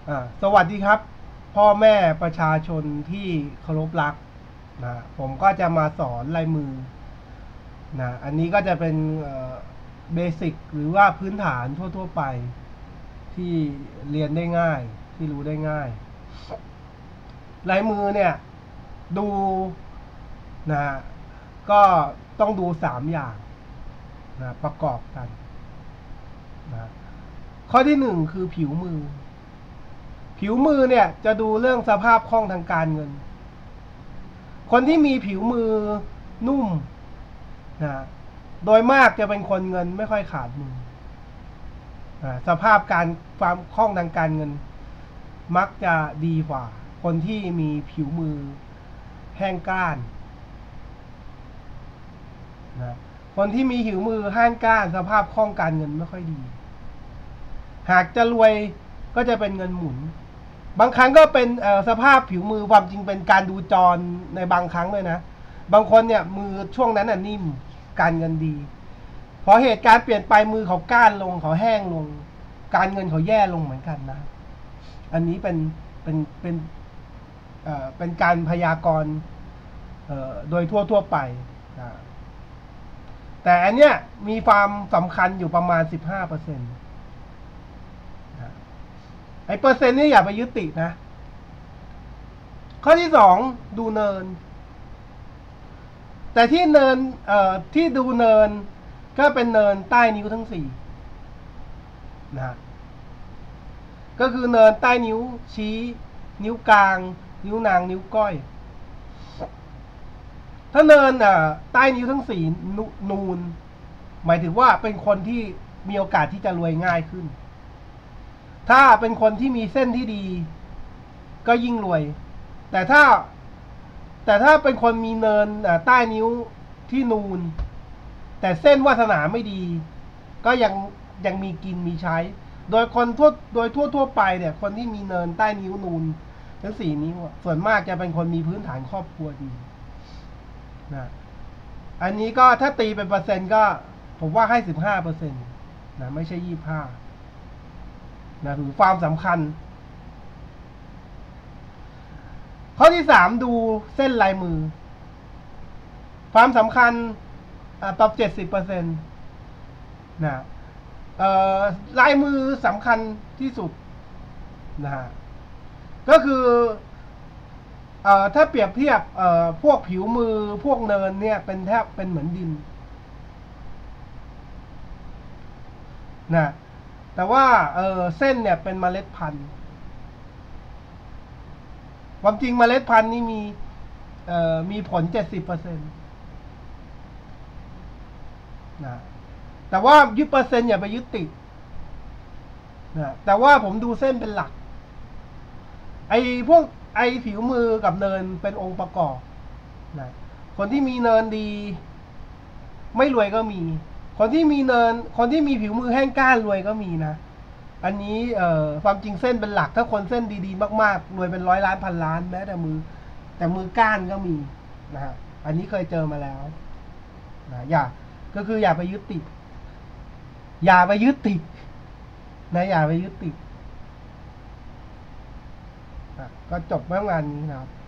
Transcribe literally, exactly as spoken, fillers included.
อ่าสวัสดีครับพ่อแม่ประชาชนที่เคารพรักนะผมก็จะมาสอนลายมือนะอันนี้ก็จะเป็นเบสิกหรือว่าพื้นฐานทั่วๆไปที่เรียนได้ง่ายที่รู้ได้ง่ายลายมือเนี่ยดูนะก็ต้องดูสามอย่างนะประกอบกันนะข้อที่หนึ่งคือผิวมือผิวมือเนี่ยจะดูเรื่องสภาพคล่องทางการเงินคนที่มีผิวมือนุ่มนะโดยมากจะเป็นคนเงินไม่ค่อยขาดมือนะสภาพการความคล่องทางการเงินมักจะดีกว่าคนที่มีผิวมือแห้งกร้านนะคนที่มีผิวมือแห้งกร้านสภาพคล่องการเงินไม่ค่อยดีหากจะรวยก็จะเป็นเงินหมุนบางครั้งก็เป็นสภาพผิวมือความจริงเป็นการดูจรในบางครั้งเลยนะบางคนเนี่ยมือช่วงนั้นน่ะนิ่มการเงินดีพอเหตุการณ์เปลี่ยนไปมือเขาก้านลงเขาแห้งลงการเงินเขาแย่ลงเหมือนกันนะอันนี้เป็นเป็นเป็นเอ่อเป็นการพยากรณ์โดยทั่วทั่วไปนะแต่อันเนี้ยมีความสำคัญอยู่ประมาณ สิบห้าเปอร์เซ็นต์ ไอ้เปอร์เซ็นต์นี่อย่าไปยึดติดนะข้อที่สองดูเนินแต่ที่เนินเอ่อที่ดูเนินก็เป็นเนินใต้นิ้วทั้งสี่นะก็คือเนินใต้นิ้วชี้นิ้วกลางนิ้วนางนิ้วก้อยถ้าเนินอ่ะใต้นิ้วทั้งสี่นูนหมายถึงว่าเป็นคนที่มีโอกาสที่จะรวยง่ายขึ้นถ้าเป็นคนที่มีเส้นที่ดีก็ยิ่งรวยแต่ถ้าแต่ถ้าเป็นคนมีเนินใต้นิ้วที่นูนแต่เส้นวาสนาไม่ดีก็ยังยังมีกินมีใช้โดยคนทั่วโดยทั่วทั่วไปเนี่ยคนที่มีเนินใต้นิ้วนูนทั้งสี่นิ้วส่วนมากจะเป็นคนมีพื้นฐานครอบครัวดีนะอันนี้ก็ถ้าตีเป็นเปอร์เซ็นต์ก็ผมว่าให้สิบห้าเปอร์เซ็นต์นะไม่ใช่ยี่สิบห้านะถือความสำคัญข้อที่สามดูเส้นลายมือความสำคัญตอบเจ็ดสิบเปอร์เซ็นต์นะลายมือสำคัญที่สุดนะฮะก็คือเอ่อถ้าเปรียบเทียบเอ่อพวกผิวมือพวกเนินเนี่ยเป็นแทบเป็นเหมือนดินนะแต่ว่าเออเส้นเนี่ยเป็นเมล็ดพันธุ์ความจริงเมล็ดพันธุ์นี่มีเอ่อมีผล เจ็ดสิบเปอร์เซ็นต์ นะแต่ว่ายึดเปอร์เซ็นต์อย่าไปยึดติดนะแต่ว่าผมดูเส้นเป็นหลักไอ้พวกไอ้ผิวมือกับเนินเป็นองค์ประกอบนะคนที่มีเนินดีไม่รวยก็มีคนที่มีเนินคนที่มีผิวมือแห้งก้านรวยก็มีนะอันนี้เอ่อความจริงเส้นเป็นหลักถ้าคนเส้นดีๆมากๆรวยเป็นร้อยล้านพันล้านแม้แต่มือแต่มือก้านก็มีนะฮะอันนี้เคยเจอมาแล้วนะอย่าก็คืออย่าไปยึดติดอย่าไปยึดติดนะอย่าไปยึดติดก็จบเมื่อวานนี้นะครับ